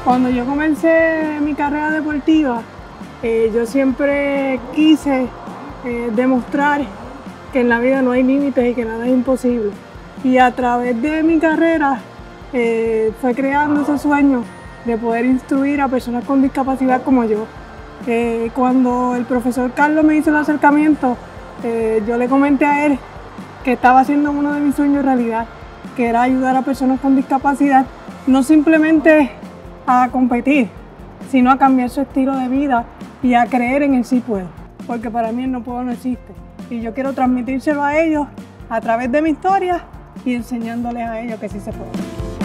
Cuando yo comencé mi carrera deportiva, yo siempre quise demostrar que en la vida no hay límites y que nada es imposible. Y a través de mi carrera fue creando ese sueño de poder instruir a personas con discapacidad como yo. Cuando el profesor Carlos me hizo el acercamiento, yo le comenté a él que estaba haciendo uno de mis sueños realidad, que era ayudar a personas con discapacidad, no simplemente a competir, sino a cambiar su estilo de vida y a creer en el sí puedo, porque para mí el no puedo no existe. Y yo quiero transmitírselo a ellos a través de mi historia y enseñándoles a ellos que sí se puede.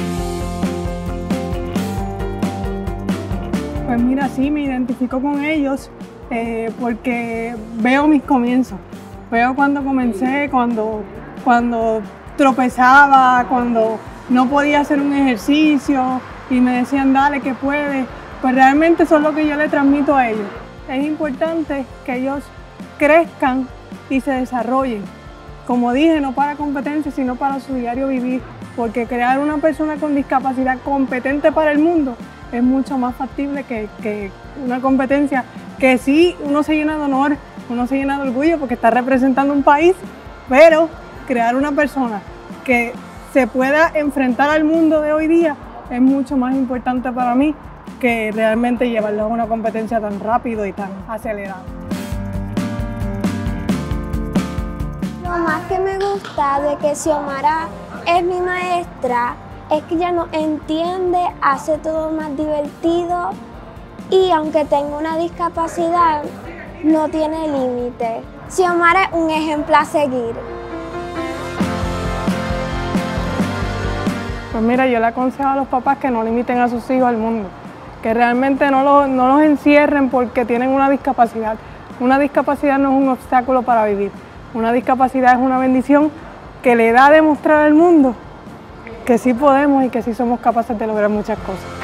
Pues mira, sí, me identifico con ellos porque veo mis comienzos. Veo cuando comencé, cuando tropezaba, cuando no podía hacer un ejercicio y me decían, dale que puedes. Pues realmente eso es lo que yo le transmito a ellos. Es importante que ellos crezcan y se desarrollen. Como dije, no para competencia, sino para su diario vivir, porque crear una persona con discapacidad competente para el mundo es mucho más factible que una competencia que sí uno se llena de honor, uno se llena de orgullo porque está representando un país, pero crear una persona que se pueda enfrentar al mundo de hoy día es mucho más importante para mí que realmente llevarlo a una competencia tan rápido y tan acelerada. Lo más que me gusta de que Xiomara es mi maestra es que ella nos entiende, hace todo más divertido y aunque tenga una discapacidad, no tiene límite. Xiomara es un ejemplo a seguir. Pues mira, yo le aconsejo a los papás que no limiten a sus hijos al mundo, que realmente no los encierren porque tienen una discapacidad. Una discapacidad no es un obstáculo para vivir. Una discapacidad es una bendición que le da a demostrar al mundo que sí podemos y que sí somos capaces de lograr muchas cosas.